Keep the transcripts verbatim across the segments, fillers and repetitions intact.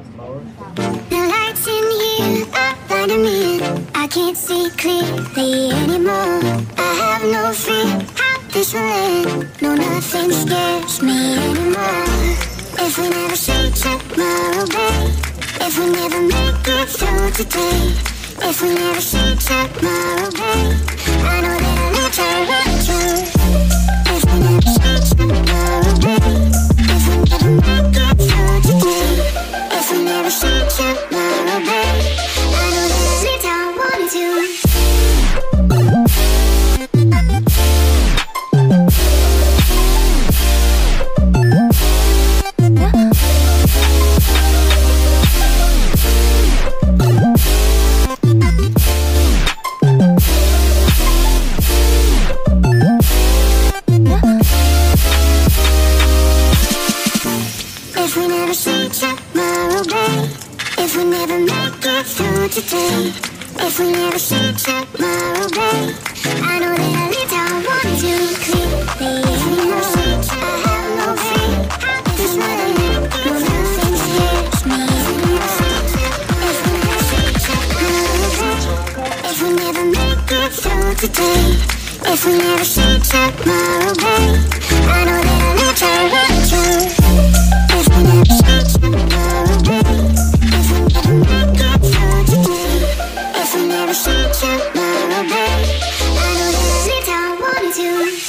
The lights in here are blinding me. I can't see clearly anymore. I have no fear how this will end. No, nothing scares me anymore. If we never see tomorrow, babe, if we never make it through today, if we never see tomorrow, babe, I know that I'll live to run through. If we never see tomorrow, babe, if we never make it through today, if we never see tomorrow, babe, I know that I'll live how I want to. If we never see tomorrow, babe, if we never make it through today, if we never see tomorrow, babe, I know that I lived how I wanted to clearly. If we never see tomorrow, I have no fear. This world ain't no nothing scares me. If we never see tomorrow, babe, if we never make it through today, if we never see tomorrow, babe, I know that I lived how I wanted to. If we never see tomorrow, babe, if we never make it through today, if we never see tomorrow, babe, I know that I lived how I wanted to.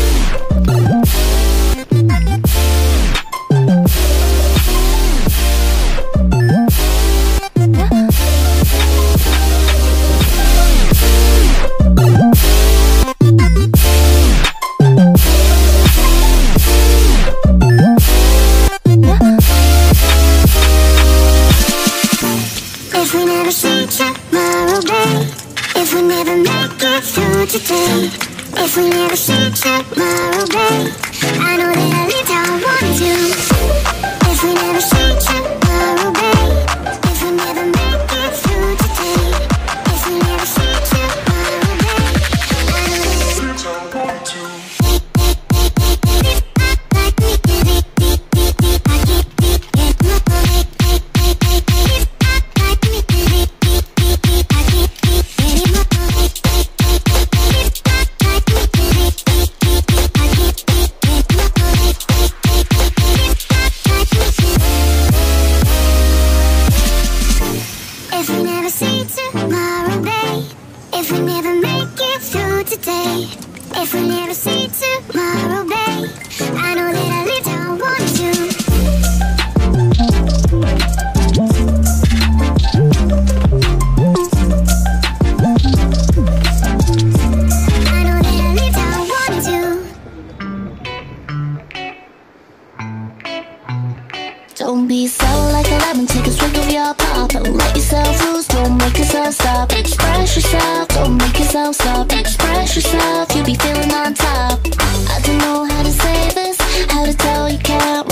If we never see tomorrow, babe, if we never make it through today, if we never see tomorrow, babe, I know that I lived how I wanted to. If we never see tomorrow, babe, if we never make it through today, if we never see tomorrow, babe, I know that I lived how I wanted to. If we never see tomorrow, babe, if we never make it through today, if we never see tomorrow, babe, I know that I lived how I wanted to. I know that I lived how I wanted to. Don't be sour like a lemon, take a swig of your pop. Don't let yourself loose, don't make yourself stop. Express yourself, don't make yourself stop. Express yourself, you'll be feeling on top. I don't know how to say this, how to tell you can't